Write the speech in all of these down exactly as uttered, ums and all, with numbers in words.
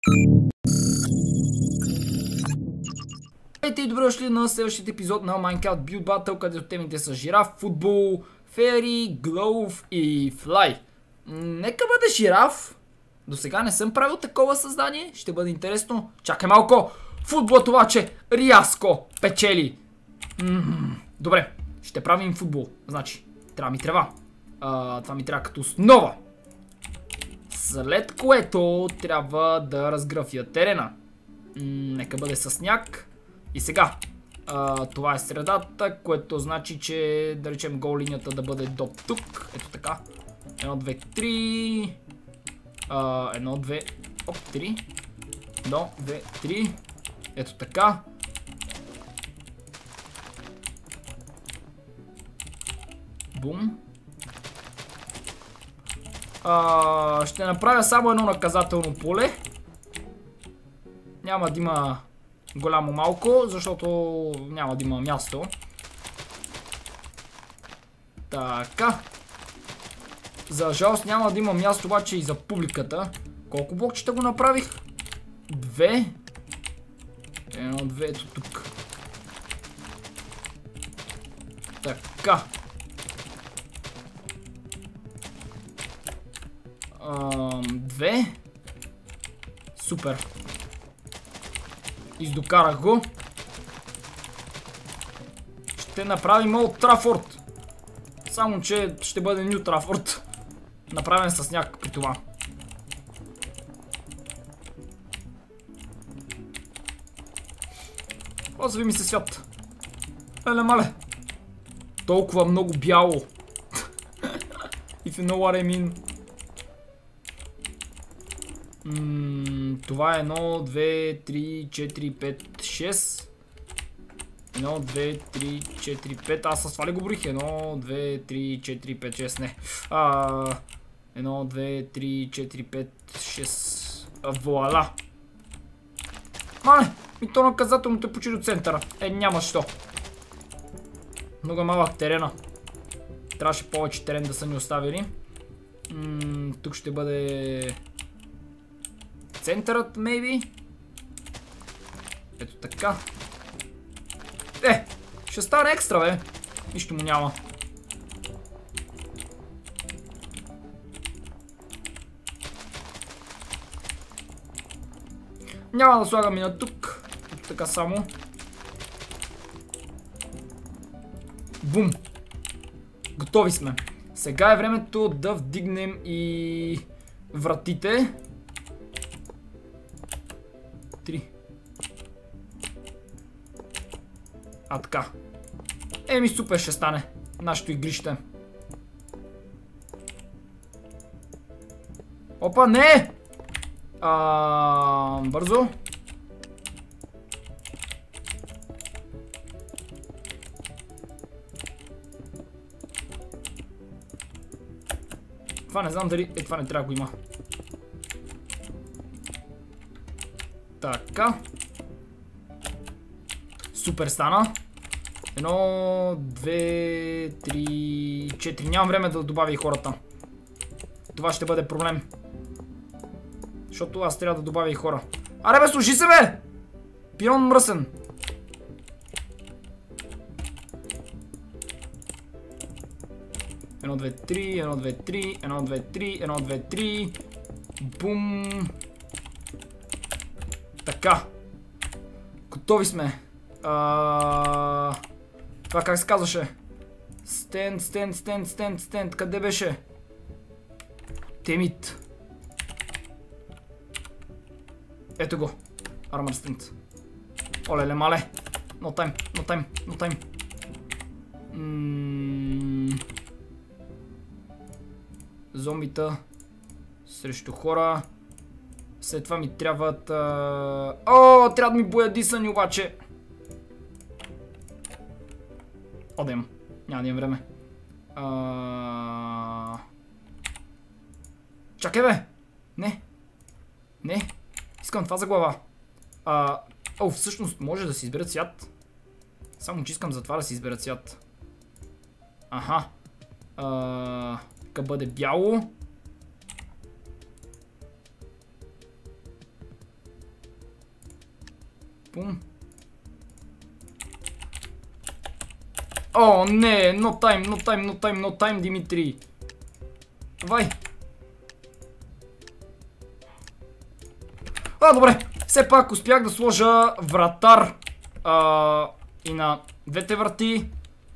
Здравейте и добре дошли на следващия епизод на Minecraft Build Battle, където темите са жираф, футбол, фери, глоув и флай. Нека бъде жираф. До сега не съм правил такова създание. Ще бъде интересно. Чакай малко. Футболът обаче рязко печели. М-м-м. Добре, ще правим футбол. Значи, трябва ми трева. А, това ми трябва като основа. След което трябва да разграфя терена. М- нека бъде със сняг. И сега, а, това е средата, което значи, че да речем гол линията да бъде до тук. Ето така. Едно, две, три. А, едно, две, оп, три. Едно, две, три. Ето така. Бум. А, ще направя само едно наказателно поле. Няма да има голямо малко, защото няма да има място. Така. За жалост няма да има място обаче и за публиката. Колко блокчета го направих? Две. Едно, две, ето тук. Така. Ам, две. Супер. Издокарах го. Ще направим Олд Трафорд. Само че ще бъде Ню Трафорд. Направен със сняг при това. Озви ми се свят. Еле мале. Толкова много бяло. If you know what I mean. Mm, това е едно, две, три, четири, пет, шест. едно, две, три, четири, пет. Аз с това ли го борих? едно, две, три, четири, пет, шест. Не. А, едно, две, три, четири, пет, шест. Вуаля. Мале, и то наказателно те почи до центъра. Е, няма що. Много малък терена. Трябваше повече терен да са ни оставили. М, тук ще бъде центърът, maybe. Ето така. Е, ще стане екстра, бе. Нищо му няма. Няма да слагам и на тук. Ето така само. Бум. Готови сме. Сега е времето да вдигнем и вратите. Три. А така. Еми супер ще стане нашето игрище. Опа, не! А, бързо. Това не знам дали... Е, това не трябва да го има. Така. Супер стана. Едно, две, три, четири. Нямам време да добавя и хората. Това ще бъде проблем. Защото аз трябва да добавя и хора. Аре бе, служи се бе! Пирон мръсен. Едно, две, три, едно, две, три, едно, две, три, едно, две, три. Бум. Така. Готови сме. А... Това как се казваше? Стенд, стенд, стенд, стенд, стенд. Къде беше? Темит. Ето го. Armor stand. Оле-ле, мале. No time, no time, no time. М... Зомбита. Срещу хора. След това ми трябват... А... О, трябва да ми боядисани обаче. О, да имам. Няма да имам време. А... Чакай бе! Не. Не. Искам това за глава. А... О, всъщност може да си избера цвят. Само че искам за това да си избера цвят. Аха. А... Нека бъде бяло. Пум. О, не, no time, no time, no time, no time, Димитри. Давай. А, добре. Все пак успях да сложа вратар а, и на двете врати.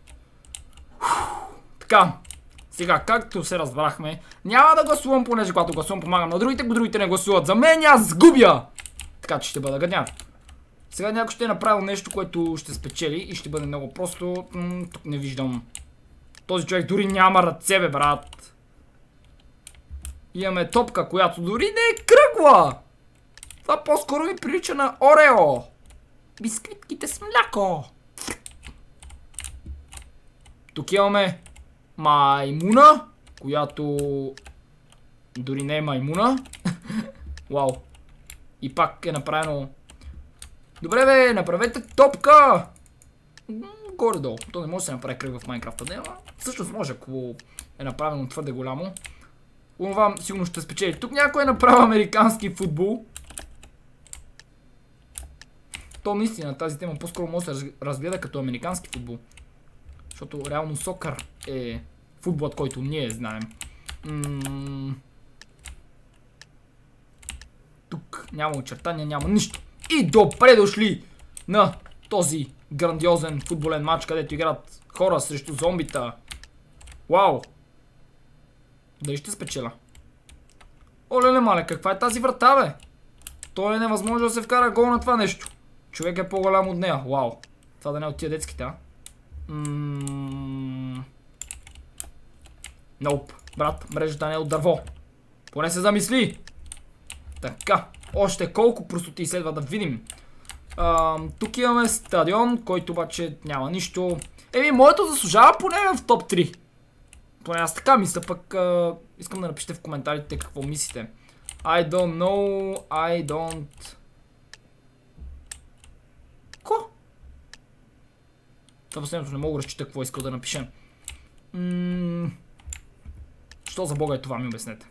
Така. Сега, както се разбрахме, няма да гласувам, понеже когато гласувам помагам на другите, другите не гласуват за мен, аз сгубя! Така че ще бъда гаднян. Сега някой ще е направил нещо, което ще спечели и ще бъде много просто. М тук не виждам. Този човек дори няма ръце, бе, брат. Имаме топка, която дори не е кръгла. Това по-скоро ми прилича на Орео. Бисквитките с мляко. Тук имаме маймуна, която дори не е маймуна. Вау. И пак е направено. Добре, бе, направете топка. Горе-долу. То не може да се направи кръг в Майнкрафта, не, ама всъщност може, ако е направено твърде голямо. Онова сигурно ще спечели. Тук някой е направил американски футбол. То наистина тази тема по-скоро може да се разгледа като американски футбол. Защото реално сокър е футболът, който ние знаем. М Тук няма очертания, няма нищо. И добре дошли на този грандиозен футболен матч, където играят хора срещу зомбита. Вау! Дали ще спечеля? Оле-ле, мале, каква е тази врата, бе? То е невъзможно да се вкара гол на това нещо. Човек е по-голям от нея. Вау! Това да не е от тия детските, а? Ммм... Ноуп. Брат, мрежата не е от дърво. Поне се замисли. Така. Още колко простоти следва да видим. А, тук имаме стадион, който обаче няма нищо. Еми, моето заслужава поне в топ три. Поне аз така мисля, пък а, искам да напишете в коментарите какво мислите. I don't know, I don't... Ко? Това последното не мога да разчита какво искал да напишем. Ммм... Що за бога е това, ми обяснете.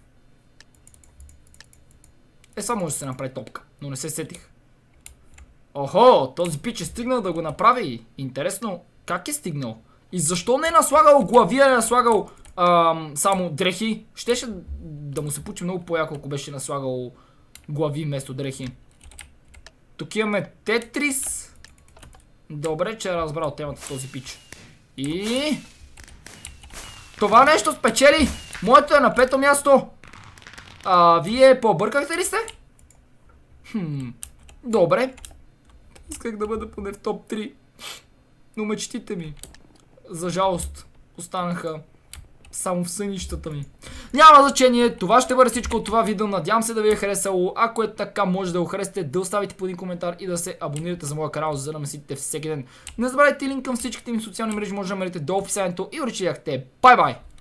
Е, само може да се направи топка, но не се сетих. Охо, този пич е стигнал да го направи. Интересно, как е стигнал? И защо не е наслагал глави, а е наслагал ам, само дрехи? Щеше да му се получи много по-яко, ако беше наслагал глави вместо дрехи. Тук имаме Тетрис. Добре, че е разбрал темата този пич. И... това нещо спечели! Моето е на пето място. А, вие по-бъркахте ли сте? Хм... Добре. Исках да бъда поне в топ три. Но мечтите ми, за жалост, останаха само в сънищата ми. Няма значение, това ще бъде всичко от това видео. Надявам се да ви е харесало. Ако е така, може да го харесате, да оставите по един коментар и да се абонирате за моя канал, за да ме следите всеки ден. Не забравяйте линк към всичките ми социални мрежи, може да намерите до описанието и уречияхте. Бай-бай!